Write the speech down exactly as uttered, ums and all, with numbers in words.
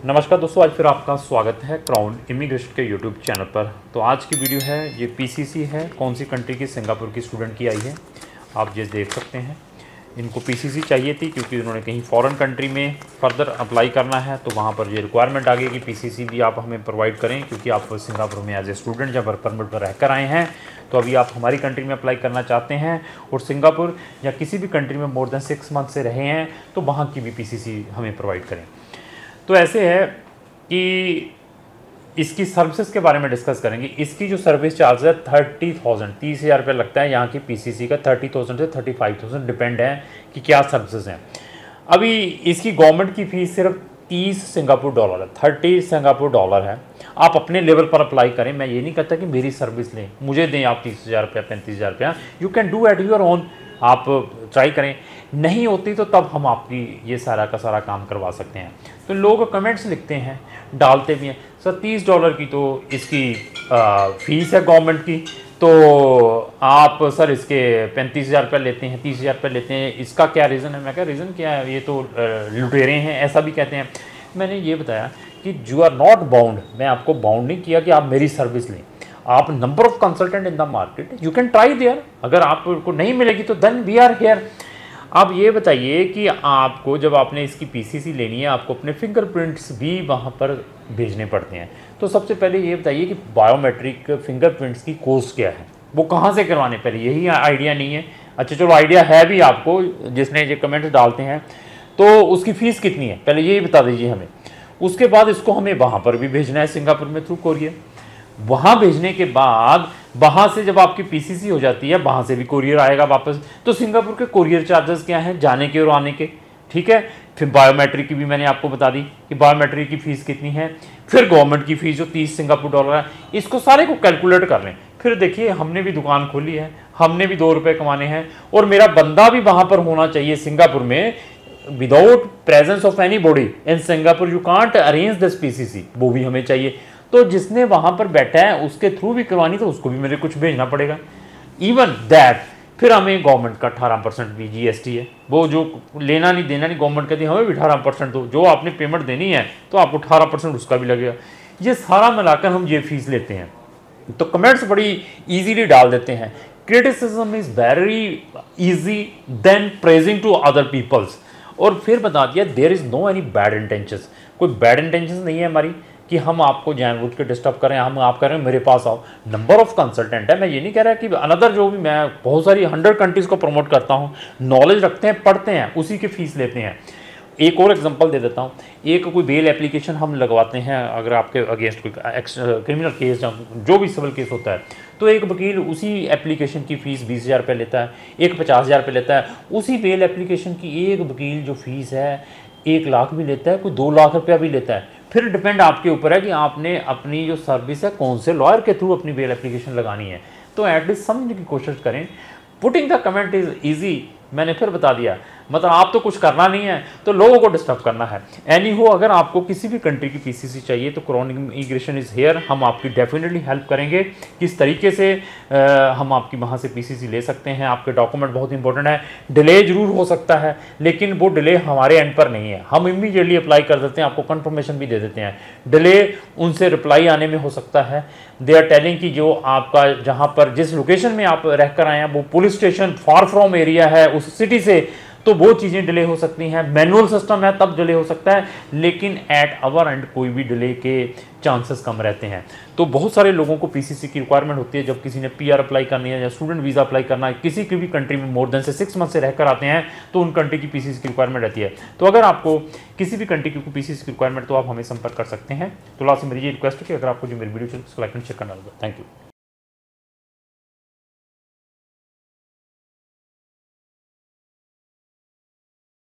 नमस्कार दोस्तों, आज फिर आपका स्वागत है क्राउन इमिग्रेशन के यूट्यूब चैनल पर। तो आज की वीडियो है, ये पीसीसी है, कौन सी कंट्री की, सिंगापुर की स्टूडेंट की आई है। आप ये देख सकते हैं, इनको पीसीसी चाहिए थी क्योंकि उन्होंने कहीं फॉरेन कंट्री में फर्दर अप्लाई करना है, तो वहाँ पर ये रिक्वायरमेंट आ गई कि पीसीसी भी आप हमें प्रोवाइड करें, क्योंकि आप सिंगापुर में एज ए स्टूडेंट जब वर्क परमिट पर रहकर आए हैं, तो अभी आप हमारी कंट्री में अप्लाई करना चाहते हैं और सिंगापुर या किसी भी कंट्री में मोर देन सिक्स मंथ से रहे हैं, तो वहाँ की भी पीसीसी हमें प्रोवाइड करें। तो ऐसे है कि इसकी सर्विसेज के बारे में डिस्कस करेंगे। इसकी जो सर्विस चार्ज है थर्टी थाउजेंड तीस हज़ार रुपये लगता है यहाँ की पीसीसी का। थर्टी थाउजेंड से थर्टी फाइव थाउजेंड डिपेंड है कि क्या सर्विसेज हैं। अभी इसकी गवर्नमेंट की फ़ीस सिर्फ तीस सिंगापुर डॉलर है, थर्टी सिंगापुर डॉलर है। आप अपने लेवल पर अप्लाई करें, मैं ये नहीं कहता कि मेरी सर्विस लें, मुझे दें आप तीस हज़ार रुपया पैंतीस हज़ार रुपया, you can do at your own. आप ट्राई करें, नहीं होती तो तब हम आपकी ये सारा का सारा काम करवा सकते हैं। तो लोग कमेंट्स लिखते हैं, डालते भी हैं, सर तीस डॉलर की तो इसकी आ, फीस है गवर्नमेंट की, तो आप सर इसके पैंतीस हज़ार रुपये लेते हैं, तीस हज़ार रुपये लेते हैं, इसका क्या रीज़न है? मैं क्या रीज़न क्या है, ये तो लुटेरे हैं, ऐसा भी कहते हैं। मैंने ये बताया कि यू आर नॉट बाउंड, मैं आपको बाउंड नहीं किया कि आप मेरी सर्विस लें। आप number of consultant in the market, you can try there. अगर आपको नहीं मिलेगी तो देन वी आर हियर। आप ये बताइए कि आपको जब आपने इसकी पीसीसी लेनी है, आपको अपने फिंगरप्रिंट्स भी वहाँ पर भेजने पड़ते हैं। तो सबसे पहले ये बताइए कि बायोमेट्रिक फिंगरप्रिंट्स की कॉस्ट क्या है, वो कहाँ से करवाने, पहले यही आइडिया नहीं है। अच्छा चलो, आइडिया है भी आपको, जिसने ये कमेंट्स डालते हैं, तो उसकी फ़ीस कितनी है पहले यही बता दीजिए हमें। उसके बाद इसको हमें वहाँ पर भी भेजना है, सिंगापुर में थ्रू कोरियर। वहाँ भेजने के बाद वहाँ से जब आपकी पीसीसी हो जाती है, वहाँ से भी कोरियर आएगा वापस। तो सिंगापुर के कोरियर चार्जेस क्या हैं, जाने के और आने के, ठीक है। फिर बायोमेट्रिक की भी मैंने आपको बता दी कि बायोमेट्रिक की फ़ीस कितनी है। फिर गवर्नमेंट की फ़ीस जो तीस सिंगापुर डॉलर है, इसको सारे को कैलकुलेट कर लें। फिर देखिए, हमने भी दुकान खोली है, हमने भी दो रुपये कमाने हैं, और मेरा बंदा भी वहाँ पर होना चाहिए सिंगापुर में। Without presence of anybody in Singapore you can't arrange this PCC, वो भी हमें चाहिए। तो जिसने वहाँ पर बैठा है उसके थ्रू भी करवानी, तो उसको भी मेरे कुछ भेजना पड़ेगा। इवन दैट फिर हमें गवर्नमेंट का अठारह परसेंट भी जीएसटी है, वो जो लेना नहीं देना नहीं, गवर्नमेंट कहती है हमें भी अठारह परसेंट दो, जो आपने पेमेंट देनी है तो आपको अठारह परसेंट उसका भी लगेगा। ये सारा मिलाकर हम ये फीस लेते हैं। तो कमेंट्स बड़ी ईजीली डाल देते हैं, criticism is very easy then praising to other peoples. और फिर बता दिया there is no any bad intentions, कोई बैड इंटेंशंस नहीं है हमारी कि हम आपको जानबूझ के डिस्टर्ब करें। हम आप कह रहे हैं मेरे पास आओ, नंबर ऑफ कंसल्टेंट है। मैं ये नहीं कह रहा कि अनदर, जो भी मैं बहुत सारी हंड्रेड कंट्रीज़ को प्रमोट करता हूँ, नॉलेज रखते हैं, पढ़ते हैं, उसी की फ़ीस लेते हैं। एक और एग्जांपल दे देता हूँ। एक कोई बेल एप्लीकेशन हम लगवाते हैं, अगर आपके अगेंस्ट कोई क्रिमिनल केस, जो भी सिविल केस होता है, तो एक वकील उसी एप्लीकेशन की फ़ीस बीस हज़ार रुपये लेता है, एक पचास हज़ार रुपये लेता है। उसी बेल एप्लीकेशन की एक वकील जो फ़ीस है एक लाख भी लेता है, कोई दो लाख रुपया भी लेता है। फिर डिपेंड आपके ऊपर है कि आपने अपनी जो सर्विस है कौन से लॉयर के थ्रू अपनी बेल एप्लीकेशन लगानी है। तो एटलीस्ट समझने की कोशिश करें। Putting the comment is easy, मैंने फिर बता दिया, मतलब आप तो कुछ करना नहीं है, तो लोगों को डिस्टर्ब करना है। एनी हो, अगर आपको किसी भी कंट्री की पीसीसी चाहिए तो क्राउन इमिग्रेशन इज़ हेयर। हम आपकी डेफिनेटली हेल्प करेंगे किस तरीके से आ, हम आपकी वहाँ से पीसीसी ले सकते हैं। आपके डॉक्यूमेंट बहुत इंपॉर्टेंट है। डिले जरूर हो सकता है, लेकिन वो डिले हमारे एंड पर नहीं है। हम इमीडिएटली अप्लाई कर देते हैं, आपको कंफर्मेशन भी दे देते हैं। डिले उनसे रिप्लाई आने में हो सकता है। दे आर टेलिंग कि जो आपका जहाँ पर जिस लोकेशन में आप रह कर आए हैं वो police station far from area है उस सिटी से, तो वो चीज़ें डिले हो सकती हैं। मैनुअल सिस्टम है तब डिले हो सकता है, लेकिन एट आवर एंड कोई भी डिले के चांसेस कम रहते हैं। तो बहुत सारे लोगों को पीसीसी की रिक्वायरमेंट होती है जब किसी ने पीआर अप्लाई करनी है या स्टूडेंट वीज़ा अप्लाई करना है, किसी की भी कंट्री में मोर देन से सिक्स मंथ से रहकर आते हैं, तो उन कंट्री की पीसीसी की रिक्वायरमेंट रहती है। तो अगर आपको किसी भी कंट्री की पीसीसी की रिक्वायरमेंट, तो आप हमें संपर्क कर सकते हैं। तो लास्ट में मेरी ये रिक्वेस्ट है कि अगर आपको जो मेरी वीडियो चल उसको लाइक एंड शेयर करना होगा। Thank you.